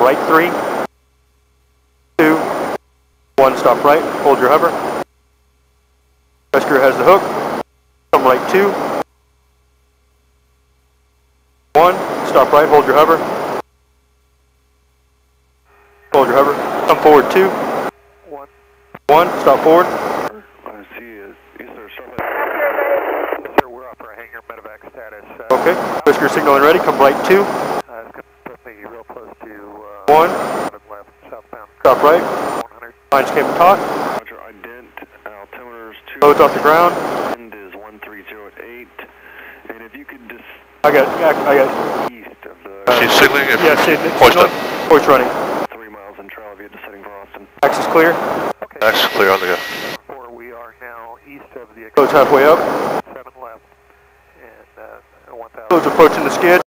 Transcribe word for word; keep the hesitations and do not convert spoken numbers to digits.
right three, two, one, stop right, hold your hover. Rescuer has the hook, come right two, one, stop right, hold your hover. Hold your hover, come forward two, one, one, stop forward. I see is, is there something? Yes, sir, we're off our hangar medevac status. Uh, Okay, rescuer signaling ready, come right two, uh, it's going to put me real close to uh, one, seven left, southbound. stop right, one hundred. lines came taut, Roger, ident, altimeter's two. loads off the ground. Wind is one three zero at eight. And if you could just I got, I got, east of the. uh, She's signaling it. yeah, sig- Hoist signal, up. hoist running. Three miles in trail via descending for Austin. Axis clear, Okay. Axis clear on the go. Four, we are now east of the. loads halfway up, Seven left. And uh, one thousand. loads approaching the skid.